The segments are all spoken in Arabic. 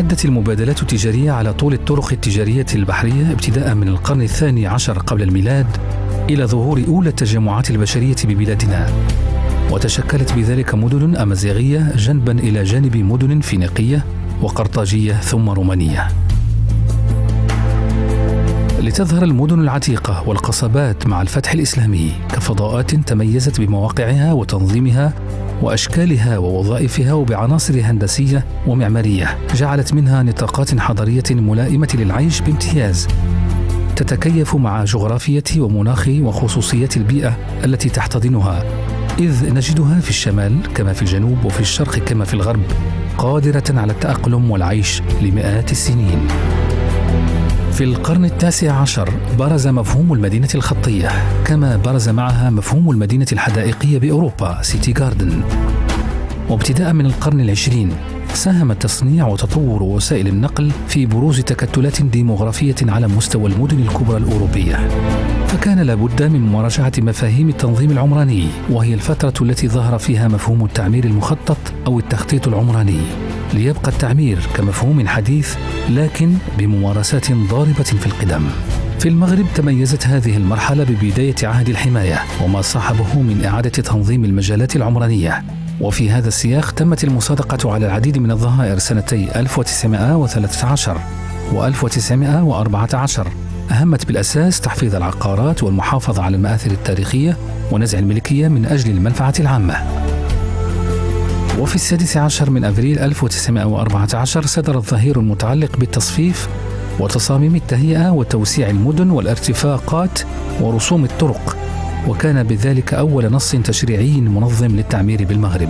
امتدت المبادلات التجارية على طول الطرق التجارية البحرية ابتداء من القرن الثاني عشر قبل الميلاد إلى ظهور أولى التجمعات البشرية ببلادنا، وتشكلت بذلك مدن أمازيغية جنبا إلى جانب مدن فينيقية وقرطاجية ثم رومانية، لتظهر المدن العتيقة والقصبات مع الفتح الإسلامي كفضاءات تميزت بمواقعها وتنظيمها وأشكالها ووظائفها وبعناصر هندسية ومعمارية جعلت منها نطاقات حضارية ملائمة للعيش بامتياز، تتكيف مع جغرافية ومناخ وخصوصيات البيئة التي تحتضنها، إذ نجدها في الشمال كما في الجنوب وفي الشرق كما في الغرب قادرة على التأقلم والعيش لمئات السنين. في القرن التاسع عشر برز مفهوم المدينة الخطية، كما برز معها مفهوم المدينة الحدائقية بأوروبا سيتي جاردن. وابتداء من القرن العشرين ساهم تصنيع وتطور وسائل النقل في بروز تكتلات ديموغرافية على مستوى المدن الكبرى الأوروبية، فكان لابد من مراجعة مفاهيم التنظيم العمراني، وهي الفترة التي ظهر فيها مفهوم التعمير المخطط أو التخطيط العمراني، ليبقى التعمير كمفهوم حديث لكن بممارسات ضاربة في القدم. في المغرب تميزت هذه المرحلة ببداية عهد الحماية وما صاحبه من إعادة تنظيم المجالات العمرانية، وفي هذا السياق تمت المصادقة على العديد من الظهائر سنتي 1913 و1914 أهمت بالأساس تحفيظ العقارات والمحافظة على المآثر التاريخية ونزع الملكية من أجل المنفعة العامة. وفي 16 من أبريل 1914 صدر الظهير المتعلق بالتصفيف وتصاميم التهيئة وتوسيع المدن والارتفاقات ورسوم الطرق، وكان بذلك أول نص تشريعي منظم للتعمير بالمغرب.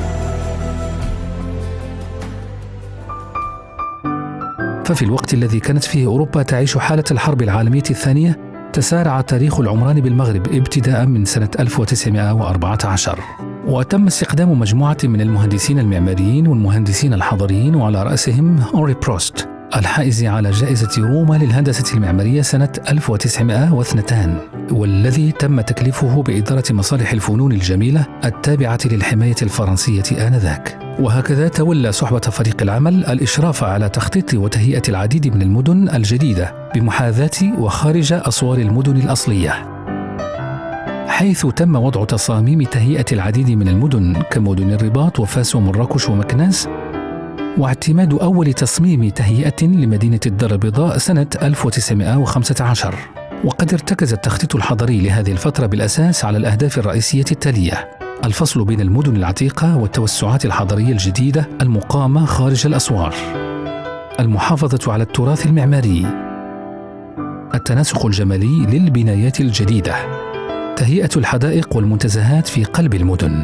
ففي الوقت الذي كانت فيه أوروبا تعيش حالة الحرب العالمية الثانية تسارع تاريخ العمران بالمغرب ابتداء من سنة 1914، وتم استخدام مجموعة من المهندسين المعماريين والمهندسين الحضريين وعلى رأسهم هنري بروست الحائز على جائزة روما للهندسة المعمارية سنة 1902، والذي تم تكليفه بإدارة مصالح الفنون الجميلة التابعة للحماية الفرنسية آنذاك. وهكذا تولى صحبة فريق العمل الإشراف على تخطيط وتهيئة العديد من المدن الجديدة بمحاذاة وخارج أسوار المدن الأصلية، حيث تم وضع تصاميم تهيئة العديد من المدن كمدن الرباط وفاس ومراكش ومكناس، واعتماد أول تصميم تهيئة لمدينة الدار البيضاء سنة 1915. وقد ارتكز التخطيط الحضري لهذه الفترة بالأساس على الأهداف الرئيسية التالية: الفصل بين المدن العتيقة والتوسعات الحضرية الجديدة المقامة خارج الأسوار، المحافظة على التراث المعماري، التناسق الجمالي للبنايات الجديدة، تهيئة الحدائق والمنتزهات في قلب المدن.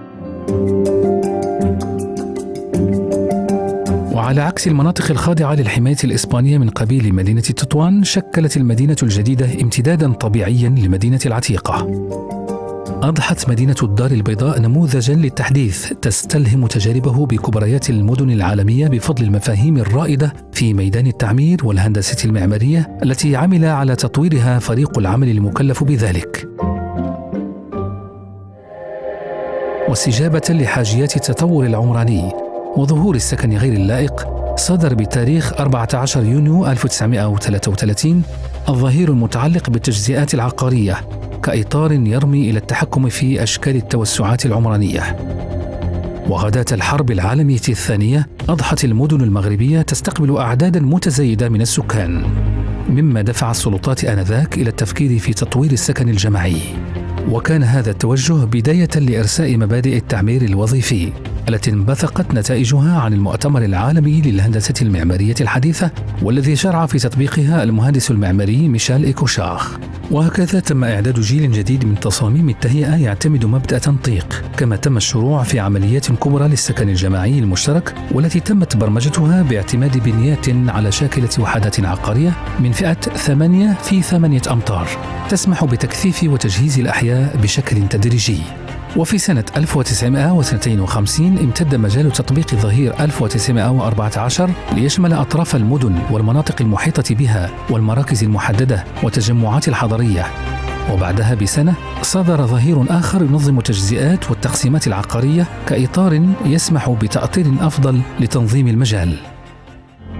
وعلى عكس المناطق الخاضعة للحماية الإسبانية من قبيل مدينة تطوان، شكلت المدينة الجديدة امتدادا طبيعيا للمدينة العتيقة. أضحت مدينة الدار البيضاء نموذجا للتحديث تستلهم تجاربه بكبريات المدن العالمية بفضل المفاهيم الرائدة في ميدان التعمير والهندسة المعمارية التي عمل على تطويرها فريق العمل المكلف بذلك. واستجابة لحاجيات التطور العمراني وظهور السكن غير اللائق، صدر بتاريخ 14 يونيو 1933 الظهير المتعلق بالتجزئات العقارية كإطار يرمي إلى التحكم في أشكال التوسعات العمرانية. وغداة الحرب العالمية الثانية أضحت المدن المغربية تستقبل أعدادا متزايدة من السكان، مما دفع السلطات آنذاك إلى التفكير في تطوير السكن الجماعي. وكان هذا التوجه بداية لإرساء مبادئ التعمير الوظيفي التي انبثقت نتائجها عن المؤتمر العالمي للهندسة المعمارية الحديثة، والذي شرع في تطبيقها المهندس المعماري ميشيل إيكوشاغ. وهكذا تم إعداد جيل جديد من تصاميم التهيئة يعتمد مبدأ تنطيق، كما تم الشروع في عمليات كبرى للسكن الجماعي المشترك، والتي تمت برمجتها باعتماد بنيات على شاكلة وحدات عقارية من فئة 8 في 8 أمتار تسمح بتكثيف وتجهيز الأحياء بشكل تدريجي. وفي سنة 1952 امتد مجال تطبيق ظهير 1914 ليشمل أطراف المدن والمناطق المحيطة بها والمراكز المحددة والتجمعات الحضرية. وبعدها بسنة صدر ظهير آخر ينظم التجزئات والتقسيمات العقارية كإطار يسمح بتأطير أفضل لتنظيم المجال.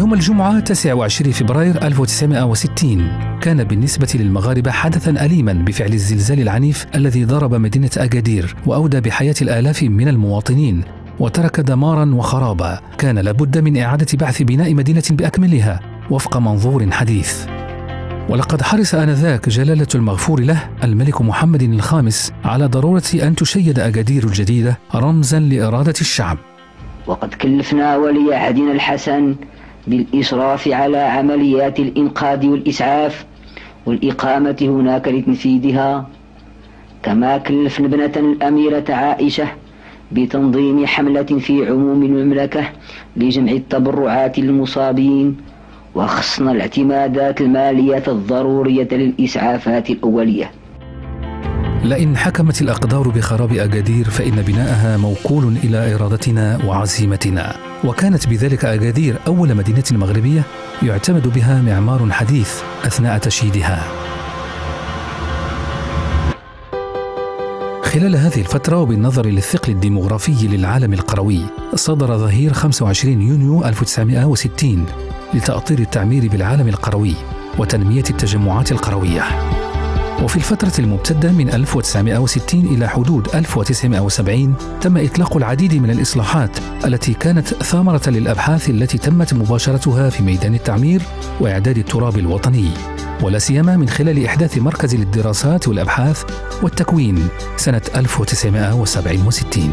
يوم الجمعة 29 فبراير 1960 كان بالنسبة للمغاربة حدثاً أليماً بفعل الزلزال العنيف الذي ضرب مدينة أكادير وأودى بحياة الآلاف من المواطنين وترك دماراً وخراباً. كان لابد من إعادة بعث بناء مدينة بأكملها وفق منظور حديث. ولقد حرص آنذاك جلالة المغفور له الملك محمد الخامس على ضرورة أن تشيد أكادير الجديدة رمزاً لإرادة الشعب. وقد كلفنا ولي عهدنا الحسن بالإشراف على عمليات الإنقاذ والإسعاف والإقامة هناك لتنفيذها، كما كلفنا ابنة الأميرة عائشة بتنظيم حملة في عموم المملكة لجمع التبرعات للمصابين، وخصنا الاعتمادات المالية الضرورية للإسعافات الأولية. لئن حكمت الأقدار بخراب أكادير فإن بناءها موكول إلى إرادتنا وعزيمتنا. وكانت بذلك أكادير أول مدينة مغربية يعتمد بها معمار حديث أثناء تشييدها. خلال هذه الفترة وبالنظر للثقل الديمغرافي للعالم القروي، صدر ظهير 25 يونيو 1960 لتأطير التعمير بالعالم القروي وتنمية التجمعات القروية. وفي الفترة الممتدة من 1960 إلى حدود 1970 تم إطلاق العديد من الإصلاحات التي كانت ثمرة للأبحاث التي تمت مباشرتها في ميدان التعمير وإعداد التراب الوطني، ولا سيما من خلال إحداث مركز للدراسات والأبحاث والتكوين سنة 1967.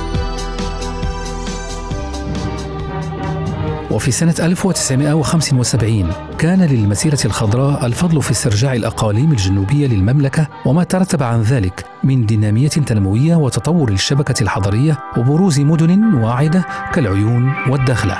وفي سنة 1975 كان للمسيرة الخضراء الفضل في استرجاع الأقاليم الجنوبية للمملكة وما ترتب عن ذلك من دينامية تنموية وتطور الشبكة الحضرية وبروز مدن واعدة كالعيون والداخلة.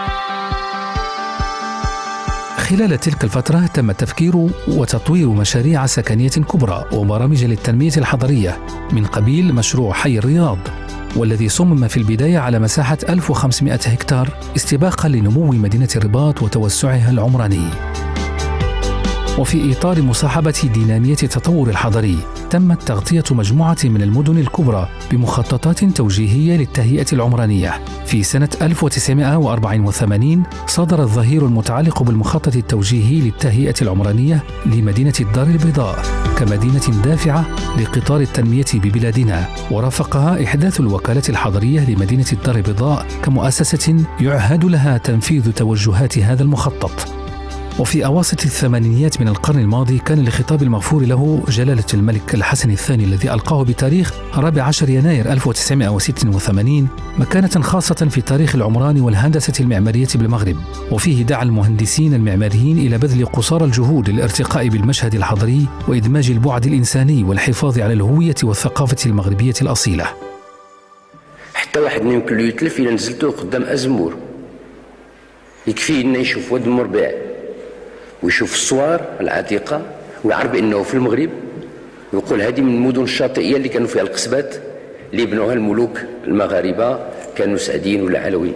خلال تلك الفترة تم تفكير وتطوير مشاريع سكنية كبرى وبرامج للتنمية الحضرية من قبيل مشروع حي الرياض، والذي صمم في البداية على مساحة 1500 هكتار استباقا لنمو مدينة الرباط وتوسعها العمراني. وفي إطار مصاحبة دينامية التطور الحضري تمت تغطية مجموعة من المدن الكبرى بمخططات توجيهية للتهيئة العمرانية. في سنة 1984 صدر الظهير المتعلق بالمخطط التوجيهي للتهيئة العمرانية لمدينة الدار البيضاء كمدينة دافعة لقطار التنمية ببلادنا، ورافقها إحداث الوكالة الحضرية لمدينة الدار البيضاء كمؤسسة يعهد لها تنفيذ توجهات هذا المخطط. وفي أواسط الثمانينيات من القرن الماضي كان لخطاب المغفور له جلالة الملك الحسن الثاني الذي ألقاه بتاريخ 14 يناير 1986 مكانة خاصة في تاريخ العمران والهندسة المعمارية بالمغرب، وفيه دعا المهندسين المعماريين إلى بذل قصارى الجهود للارتقاء بالمشهد الحضري وإدماج البعد الإنساني والحفاظ على الهوية والثقافة المغربية الأصيلة. حتى واحد ما يمكن له يتلف إلا نزلته قدام أزمور، يكفيه إنه يشوف واد المربع ويشوف الصور العتيقة ويعرف بأنه في المغرب، ويقول هذه من المدن الشاطئية اللي كانوا فيها القصبات اللي بنوها الملوك المغاربة كانوا سعديين ولا علويين.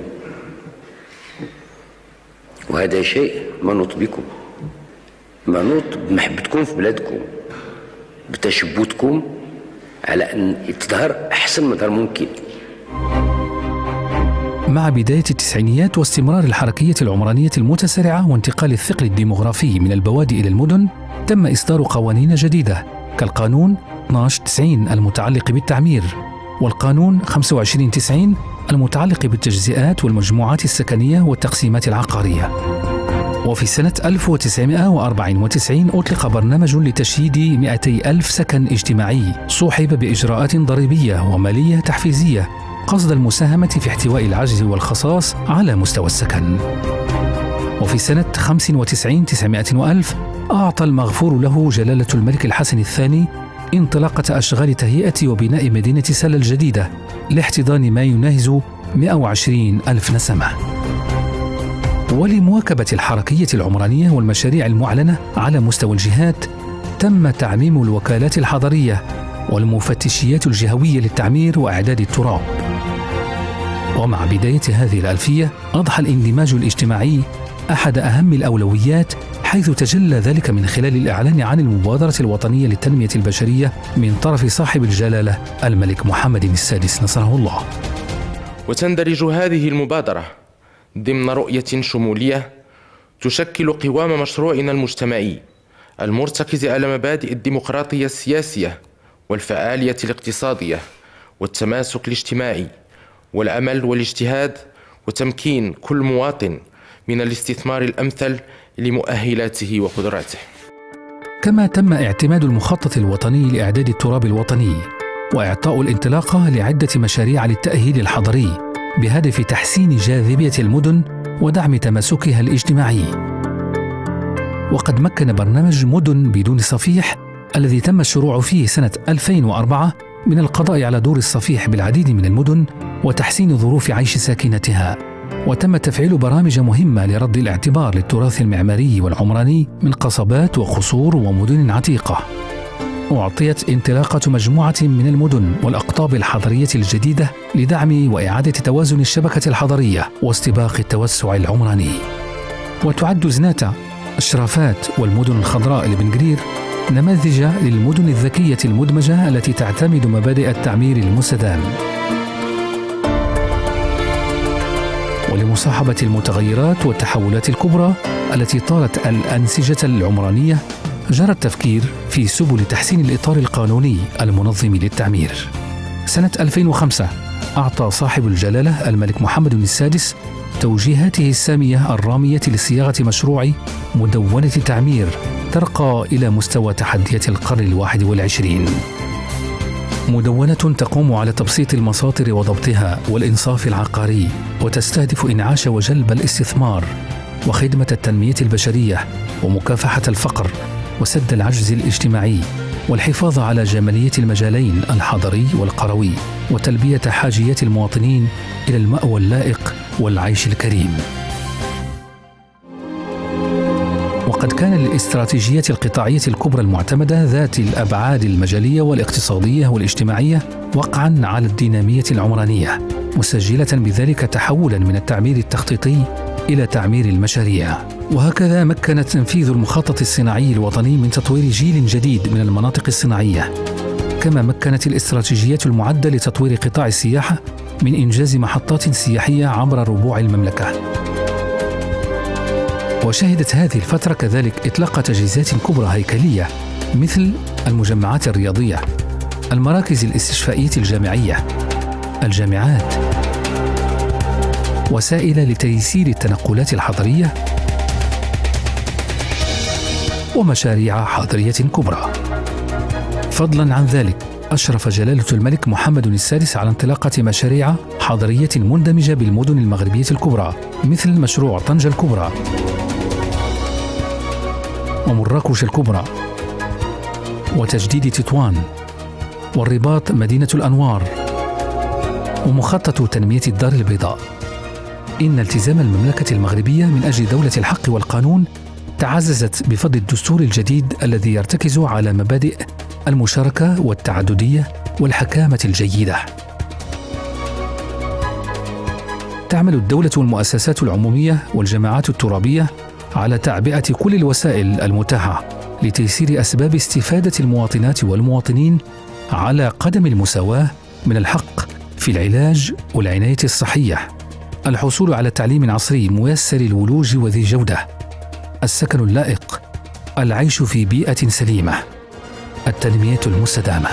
وهذا شيء منوط بكم، منوط بمحبتكم في بلادكم، بتشبتكم على أن تظهر أحسن مظهر ممكن. مع بداية التسعينيات واستمرار الحركية العمرانية المتسارعة وانتقال الثقل الديمغرافي من البوادي إلى المدن تم إصدار قوانين جديدة كالقانون 1290 المتعلق بالتعمير، والقانون 2590 المتعلق بالتجزئات والمجموعات السكنية والتقسيمات العقارية. وفي سنة 1994 أطلق برنامج لتشييد 200,000 سكن اجتماعي صوحب بإجراءات ضريبية ومالية تحفيزية قصد المساهمة في احتواء العجز والخصاص على مستوى السكن. وفي سنة 95,900,000 أعطى المغفور له جلالة الملك الحسن الثاني انطلاقة أشغال تهيئة وبناء مدينة سلا الجديدة لاحتضان ما يناهز 120,000 نسمة. ولمواكبة الحركية العمرانية والمشاريع المعلنة على مستوى الجهات تم تعميم الوكالات الحضرية والمفتشيات الجهوية للتعمير وإعداد التراب. ومع بداية هذه الألفية أضحى الاندماج الاجتماعي أحد أهم الأولويات، حيث تجلى ذلك من خلال الإعلان عن المبادرة الوطنية للتنمية البشرية من طرف صاحب الجلالة الملك محمد السادس نصره الله. وتندرج هذه المبادرة ضمن رؤية شمولية تشكل قوام مشروعنا المجتمعي المرتكز على مبادئ الديمقراطية السياسية والفعالية الاقتصادية والتماسك الاجتماعي والعمل والاجتهاد وتمكين كل مواطن من الاستثمار الأمثل لمؤهلاته وقدراته. كما تم اعتماد المخطط الوطني لإعداد التراب الوطني وإعطاء الانطلاقة لعدة مشاريع للتأهيل الحضري بهدف تحسين جاذبية المدن ودعم تماسكها الاجتماعي. وقد مكن برنامج مدن بدون صفيح الذي تم الشروع فيه سنة 2004 من القضاء على دور الصفيح بالعديد من المدن وتحسين ظروف عيش ساكنتها. وتم تفعيل برامج مهمة لرد الاعتبار للتراث المعماري والعمراني من قصبات وقصور ومدن عتيقة. أعطيت انطلاقة مجموعة من المدن والأقطاب الحضرية الجديدة لدعم وإعادة توازن الشبكة الحضرية واستباق التوسع العمراني. وتعد زناتة، الشرافات والمدن الخضراء لبن قرير نماذج للمدن الذكية المدمجة التي تعتمد مبادئ التعمير المستدام. ولمصاحبة المتغيرات والتحولات الكبرى التي طالت الأنسجة العمرانية جرى التفكير في سبل تحسين الإطار القانوني المنظم للتعمير. سنة 2005 أعطى صاحب الجلالة الملك محمد السادس توجيهاته السامية الرامية لصياغة مشروع مدونة تعمير ترقى إلى مستوى تحديات القرن 21. مدونة تقوم على تبسيط المساطر وضبطها والإنصاف العقاري، وتستهدف إنعاش وجلب الاستثمار وخدمة التنمية البشرية ومكافحة الفقر وسد العجز الاجتماعي والحفاظ على جمالية المجالين الحضري والقروي وتلبية حاجيات المواطنين إلى المأوى اللائق والعيش الكريم. وقد كان للاستراتيجيات القطاعية الكبرى المعتمدة ذات الأبعاد المجالية والاقتصادية والاجتماعية وقعاً على الدينامية العمرانية، مسجلة بذلك تحولاً من التعمير التخطيطي إلى تعمير المشاريع. وهكذا مكن تنفيذ المخطط الصناعي الوطني من تطوير جيل جديد من المناطق الصناعية، كما مكنت الاستراتيجيات المعدة لتطوير قطاع السياحة من إنجاز محطات سياحية عبر ربوع المملكة. وشهدت هذه الفترة كذلك إطلاق تجهيزات كبرى هيكلية مثل المجمعات الرياضية، المراكز الاستشفائية الجامعية، الجامعات، وسائل لتيسير التنقلات الحضرية، ومشاريع حضرية كبرى. فضلاً عن ذلك أشرف جلالة الملك محمد السادس على انطلاقة مشاريع حضرية مندمجة بالمدن المغربية الكبرى مثل مشروع طنجة الكبرى ومراكش الكبرى وتجديد تطوان والرباط مدينة الأنوار ومخطط تنمية الدار البيضاء. إن التزام المملكة المغربية من أجل دولة الحق والقانون تعززت بفضل الدستور الجديد الذي يرتكز على مبادئ المشاركة والتعددية والحكامة الجيدة. تعمل الدولة والمؤسسات العمومية والجماعات الترابية على تعبئة كل الوسائل المتاحة لتيسير أسباب استفادة المواطنات والمواطنين على قدم المساواة من الحق في العلاج والعناية الصحية، الحصول على تعليم عصري ميسر الولوج وذي جودة، السكن اللائق، العيش في بيئة سليمة، التنمية المستدامة.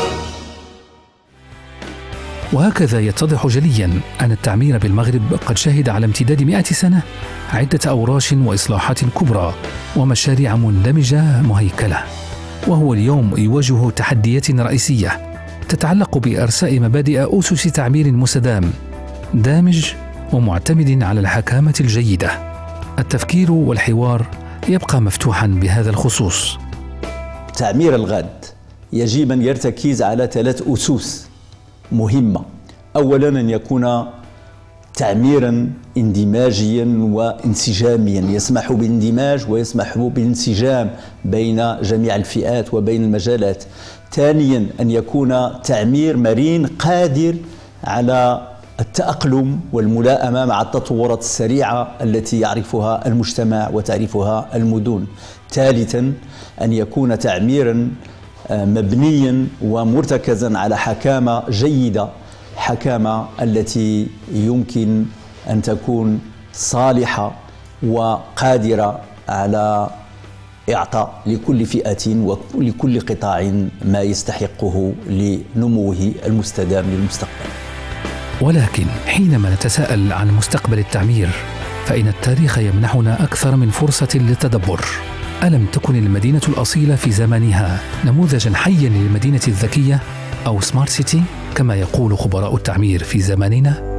وهكذا يتضح جلياً أن التعمير بالمغرب قد شهد على امتداد 100 سنة عدة أوراش وإصلاحات كبرى ومشاريع مندمجة مهيكلة، وهو اليوم يواجه تحديات رئيسية تتعلق بإرساء مبادئ أسس تعمير مستدام دامج ومعتمد على الحكامة الجيدة. التفكير والحوار يبقى مفتوحاً بهذا الخصوص. تعمير الغد يجب أن يرتكز على 3 أسس مهمة. أولاً أن يكون تعميراً اندماجياً وانسجامياً يسمح بالاندماج ويسمح بالانسجام بين جميع الفئات وبين المجالات. ثانياً أن يكون تعمير مرن قادر على التأقلم والملائمة مع التطورات السريعة التي يعرفها المجتمع وتعرفها المدن. ثالثاً أن يكون تعميراً مبنياً ومرتكزاً على حكامة جيدة، حكامة التي يمكن أن تكون صالحة وقادرة على إعطاء لكل فئة ولكل قطاع ما يستحقه لنموه المستدام للمستقبل. ولكن حينما نتساءل عن مستقبل التعمير فإن التاريخ يمنحنا أكثر من فرصة للتدبر. ألم تكن المدينة الأصيلة في زمانها نموذجا حيا للمدينة الذكية أو سمارت سيتي كما يقول خبراء التعمير في زماننا؟